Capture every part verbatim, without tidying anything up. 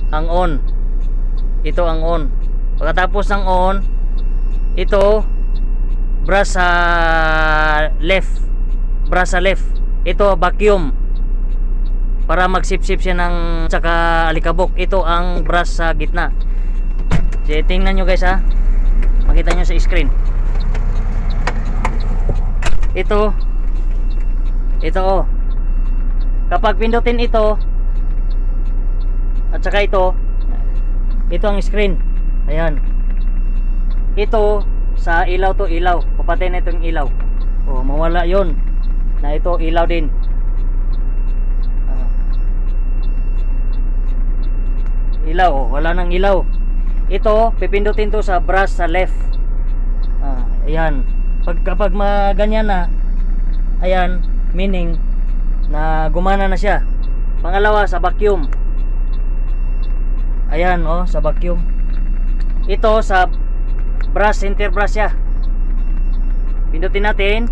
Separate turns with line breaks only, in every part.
ang on. Ito ang on. Pagkatapos ng on, ito brush sa left. Brush sa left. Ito vacuum. Para magsip-sip siya ng tsaka alikabok. Ito ang brush sa gitna. So, tingnan nyo guys ha. Makita nyo sa screen. Ito. Ito oh. Kapag pindutin ito at saka ito, ito ang screen. Ayan. Ito sa ilaw to ilaw. Papatay na itong ilaw. Oh, mawala yon. Na ito ilaw din. Ilaw, oh, wala nang ilaw. Ito, pipindutin to sa brush sa left. Ah, ayan. Pag kapag maganyan na, ayan, meaning na gumana na siya. Pangalawa sa vacuum. Ayan, oh, sa vacuum. Ito sa brush, center brush siya. Pindutin natin.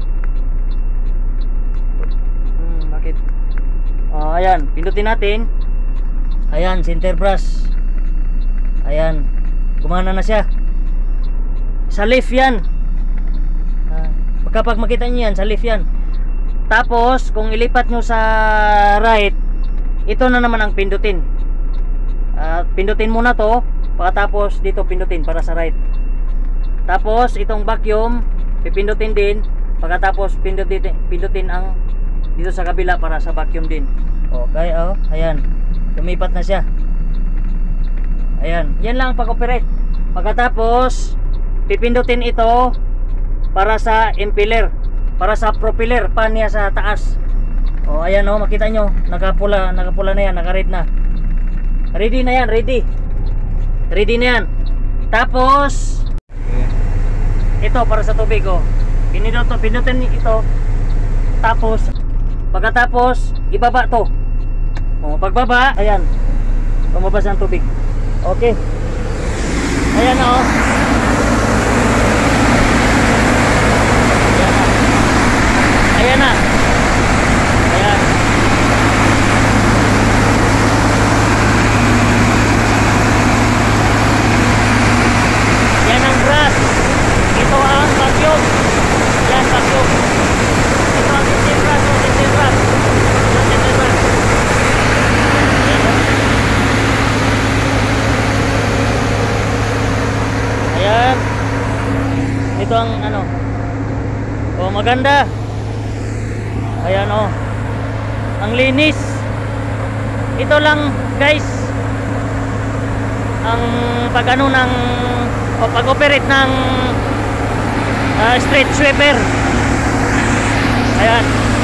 Hmm, bakit? Oh, ayan, pindutin natin. Ayan, center brush. Ayan, gumana na siya. Sa left yan. Ah, kapag makita niyo yan, sa left yan. Tapos, kung ilipat nyo sa right, ito na naman ang pindutin. Uh, pindutin muna to, pagkatapos dito pindutin para sa right. Tapos, itong vacuum, pipindutin din, pagkatapos pindutin, pindutin ang dito sa kabila para sa vacuum din. Okay, oh, ayan. Lumipat na siya. Ayan, yan lang ang pag-operate. Pagkatapos pipindutin ito para sa impeller, para sa propeller pan niya sa taas. O ayan o, makita nyo, nakapula, nakapula na yan, naka-red na. Ready na yan, ready. Ready na yan. Tapos ito para sa tubig o. Pindutin, pindutin ito. Tapos pagkatapos ibaba to. O, pagbaba, ayan, lumabas ang tubig. Okay. Ayan o. Ayan na. Ayan na. Ayan. Yan ang brush. Ito ang vacuum. Yan, vacuum. Ito ang center brush. Center brush. Ito ang center brush. Ayan. Ito ang ano. Oh, maganda. Ayan oh. Ang linis. Ito lang, guys. Ang pag-ano ng o pag-operate ng uh, street sweeper. Ayan.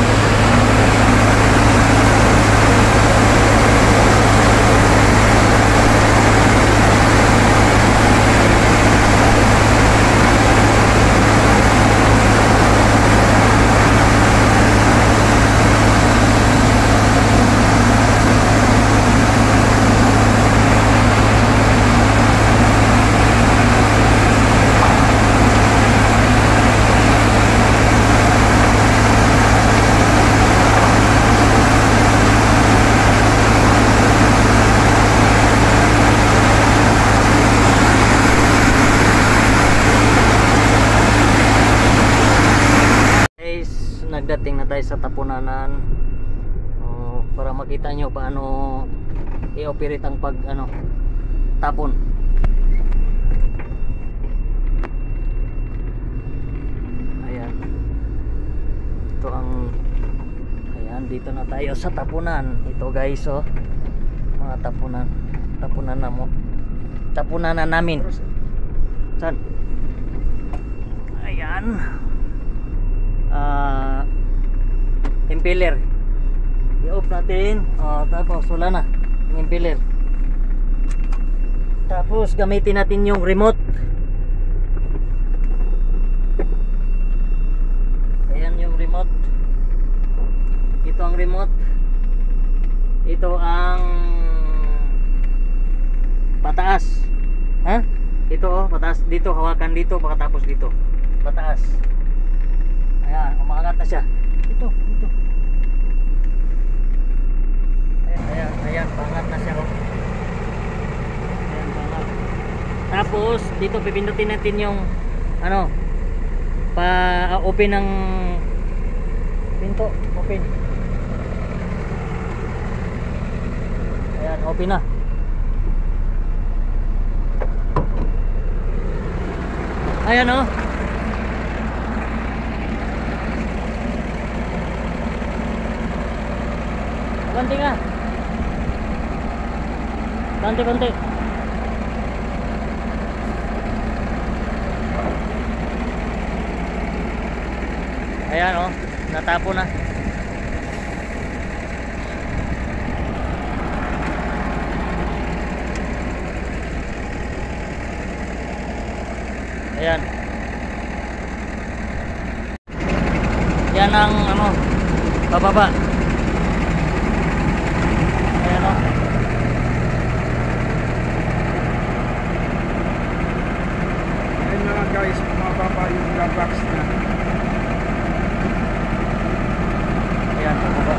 Nagdating na tayo sa tapunanan uh, para makita nyo paano i-operate ang pag ano tapon. Ayan, ito ang ayan, dito na tayo sa tapunan. Ito guys oh, mga tapunan tapunan na mo tapunan na namin. Saan? Ayan. Uh, impeller i-off natin. Uh, tapos wala na yung impeller. Tapos gamitin natin yung remote. Ayan yung remote. Ito ang remote. Ito ang pataas. Ha? Ito oh, pataas dito, hawakan dito, pagkatapos dito pataas. Ayan, umaangat na siya. Ito, ito. Ayan, ayan, ayan, pangat na siya. Tapos dito pipindutin natin yung ano pa uh, open ng pinto, open. Ayan, open na. Ayan oh. Konti nga. Konti-konti. Ayan oh, natapo na. Ayan. Yan ang ano, bababa. Ayan oh.
Ayan mga guys, mababa yung box na.
Ayan, bababa.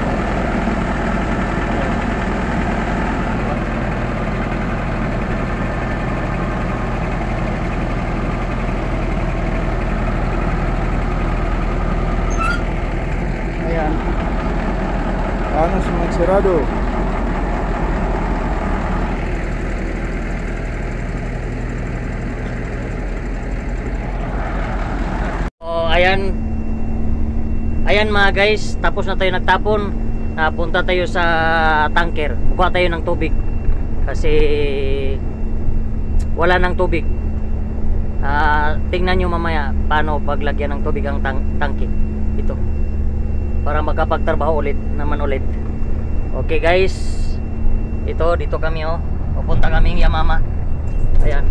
Ayan.
Ano semua cerrado?
Oh, ayan. Ayan mga guys, tapos na tayo nagtapon. Napunta tayo sa tanker. Kuha tayo ng tubig. Kasi wala ng tubig. Uh, tingnan nyo mamaya paano paglagyan ng tubig ang tang tangke. Ito. Para makapagtrabaho ulit naman ulit. Okay guys, ito dito kami oh, pupunta kaming Yamama. Ayan,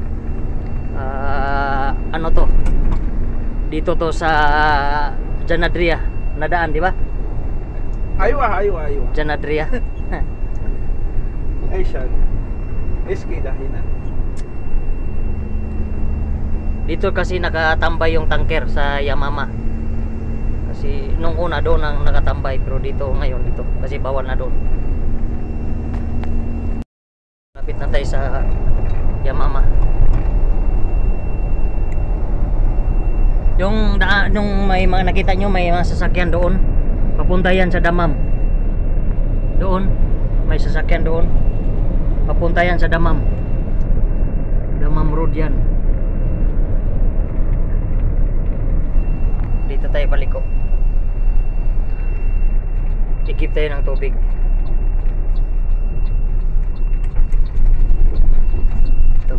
uh, ano to, dito to sa Janadria nadaan, di ba?
Aywa, aywa, aywa.
Janadria.
Ay siya. Eski dahinan.
Dito kasi nakatambay yung tanker sa Yamama. Kasi nung una doon ang nakatambay, pero dito ngayon dito kasi bawal na doon. Lapit na tayo sa Yamama. Yung daan, nung may mga nakita nyo may mga sasakyan doon, papunta yan sa Damam. Doon may sasakyan doon, papunta yan sa Damam. Damam Road yan. Dito tayo paliko. Ikip tayo ng tubig. Ito.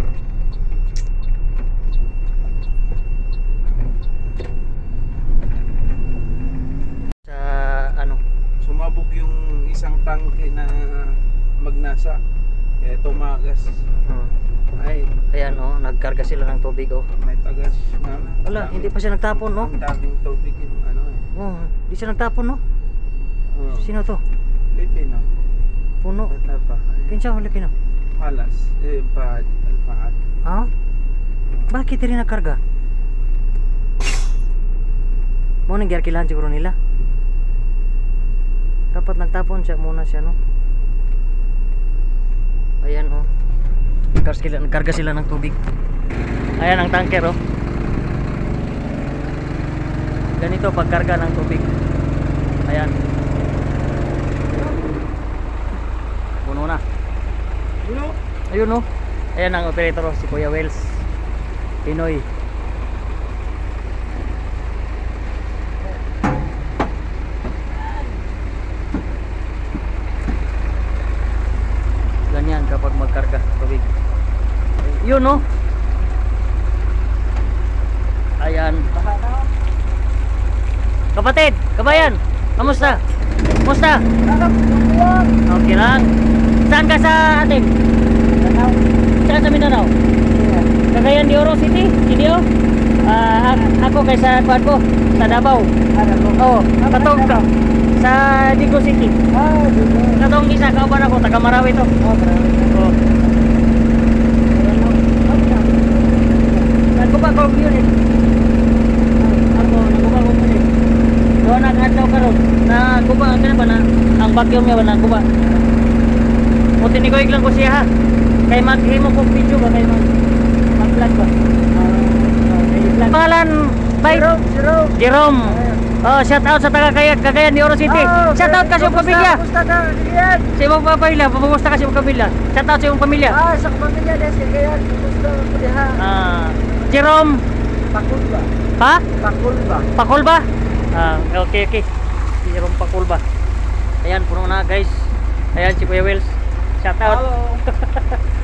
Sa ano?
Sumabog yung isang tangke na magnasa. Kaya tumagas.
Hmm.
Ay,
Ayan oh, nagkarga sila ng tubig oh.
may tagas na.
Wala, hindi pa siya nagtapon no?
Ang daming tubig yung ano eh.
Oh, hindi siya nagtapon no?
Oh.
Sino to?
Filipino.
Puno.
Tatapa.
Kinsa Filipino?
Palas. Eh, Fahad. Al-Fahad.
Ha? Bakit rin nagkarga? Mo nang gyarkilahan siguro nila. Dapat nagtapon siya muna siya no. Ayan oh. Nagkarga sila, nagkarga sila ng tubig. Ayan ang tanker oh. Ganito pagkarga ng tubig. Ayan. Puno na.
Ano?
Ayun oh. Ayan ang operator oh, si Kuya Wells Pinoy. Ganyan kapag magkarga tubig. Yun no. Ayan. Kapatid, kabayan, kamusta? Kamusta? Okay lang. Saan ka sa atin? Saan sa Mindanao? Cagayan de Oro City? Hindi oh? Uh, ako kay sa kuwan ko, sa Davao. Oo, katong ka. Sa Digo City. Katong isa, kauban ako, taga Marawi to. Oo. Nagkupa ko unit. Ako, nagkupa ko unit. Doon nag-adlaw karon. Nagkupa, ano ba na? Ang vacuum niya ba nagkupa? O tinikoy lang ko siya ha. Kay maghimo ko video ba kay mag vlog ba? Pangalan, bay?
Jerome, Jerome.
Jerome. Oh, shout out sa taga Cagayan, Cagayan de Oro City.
Oh,
Shout out ka sa iyong pamilya.
Kumusta ka, Cagayan?
Sa iyong pamilya, kumusta ka sa iyong pamilya? Shout out sa iyong pamilya.
Ah, sa pamilya din si Cagayan. Kumusta ko diha?
Ah, Jerome,
Pakul ba?
ha?
Pakul ba?
Pakul ba? Ah, okay, okay. Si Jerome Pakul ba? Ayan, puno na guys. Ayan si Kuya Wells. Shout out.
Hello.